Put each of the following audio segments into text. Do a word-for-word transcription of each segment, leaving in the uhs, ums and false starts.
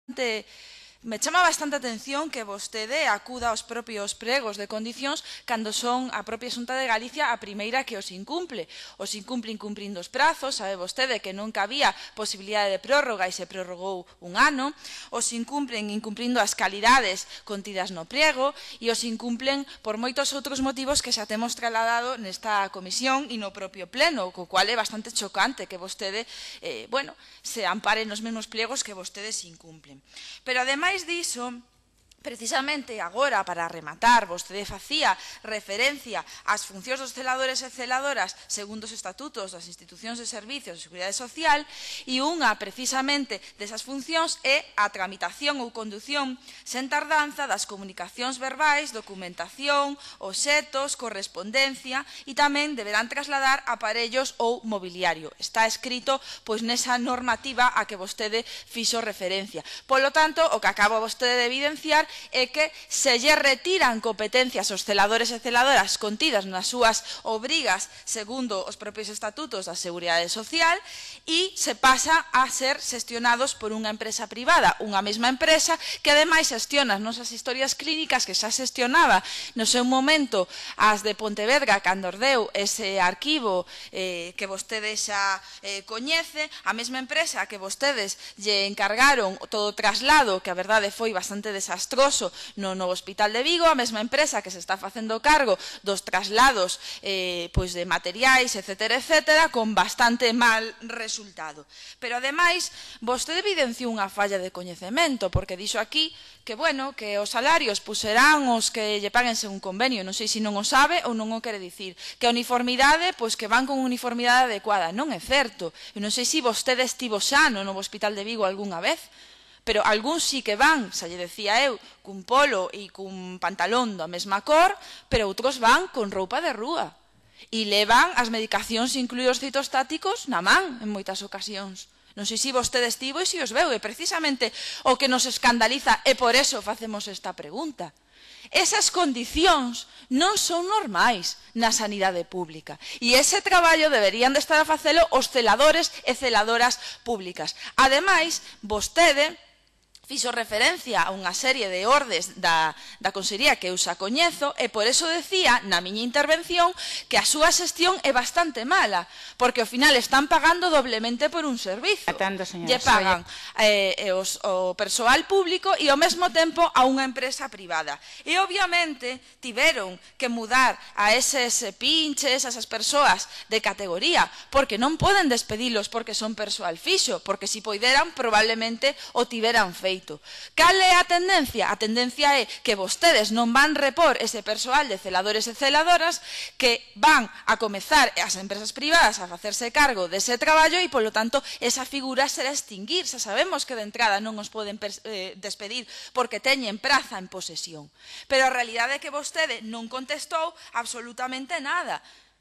Me chama bastante atención que vostede acuda aos propios pregos de condicións cando son a propia Xunta de Galicia a primeira que os incumple. Os incumple incumprindo os prazos, sabe vostede que non cabía posibilidade de prórroga e se prorrogou un ano, os incumplen incumprindo as calidades contidas no priego e os incumplen por moitos outros motivos que xa temos trasladado nesta comisión e no propio pleno, co cual é bastante chocante que vostede, eh, bueno, se ampare nos mesmos pliegos que vostedes incumplen. Pero, ademais diso, precisamente agora, para rematar, vostede facía referencia ás funcións dos celadores e celadoras segundo os estatutos das institucións de servicios de seguridade social e unha, precisamente, desas funcións é a tramitación ou condución sen tardanza das comunicacións verbais, documentación, obxetos, correspondencia e tamén deberán trasladar aparellos ou mobiliario. Está escrito pois nesa normativa a que vostede fixo referencia. Polo tanto, o que acaba vostede de evidenciar é que se lle retiran competencias aos celadores e celadoras contidas nas súas obrigas segundo os propios estatutos da Seguridade Social e se pasa a ser xestionados por unha empresa privada, unha mesma empresa que ademais xestiona as nosas historias clínicas que xa xestionaba no seu momento as de Pontevedra cando ordeu ese arquivo eh, que vostede xa eh, coñece, a mesma empresa que vostedes lle encargaron todo o traslado que a verdade foi bastante desastroso no novo Hospital de Vigo, a mesma empresa que se está facendo cargo dos traslados eh, pois de materiais, etcétera, etcétera, con bastante mal resultado. Pero, ademais, vostede evidenciou unha falla de coñecemento, porque dixo aquí que, bueno, que os salarios puserán os que lle paguen según convenio. Non sei se non o sabe ou non o quere dicir. Que a uniformidade, pois que van con uniformidade adecuada. Non é certo. Eu non sei se vostede estivo xa no novo Hospital de Vigo algunha vez, pero algúns sí que van, xa lle decía eu, cun polo e cun pantalón da mesma cor, pero outros van con roupa de rúa. E levan as medicacións incluídos citostáticos na man en moitas ocasións. Non sei se vostede estivo e se os veu, e precisamente o que nos escandaliza, e por eso facemos esta pregunta. Esas condicións non son normais na sanidade pública e ese traballo deberían de estar a facelo os celadores e celadoras públicas. Ademais, vostede fixo referencia a unha serie de ordes da, da Consellería que eu xa coñezo e por eso decía na miña intervención que a súa xestión é bastante mala, porque ao final están pagando doblemente por un servizo. Atando, lle pagan eh, os, o persoal público e ao mesmo tempo a unha empresa privada. E obviamente tiveron que mudar a eses pinches, a esas persoas de categoría, porque non poden despedilos porque son persoal fixo, porque se poideran probablemente o tiveran feito. Cal é a tendencia? A tendencia é que vostedes non van repor ese persoal de celadores e celadoras que van a comezar as empresas privadas a facerse cargo dese traballo e, polo tanto, esa figura será extinguir. Xa sabemos que de entrada non os poden eh, despedir porque teñen praza en posesión. Pero a realidade é que vostede non contestou absolutamente nada.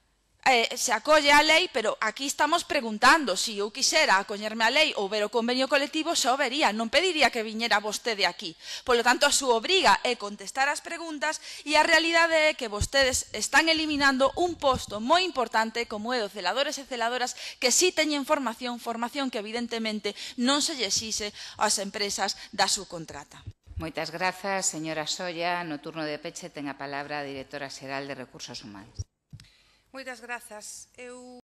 Eh, se acolle a lei, pero aquí estamos preguntando se eu quixera acoñerme a lei ou ver o convenio colectivo, xa o vería, non pediría que viñera vostede aquí. Polo tanto, a súa obriga é contestar as preguntas e a realidade é que vostedes están eliminando un posto moi importante como é o celadores e celadoras que sí teñen formación, formación que evidentemente non se lle exixe ás empresas da subcontrata. Moitas grazas, señora Solla. No turno de peche ten a palabra a directora xeral de Recursos Humanos. Moitas grazas. Eu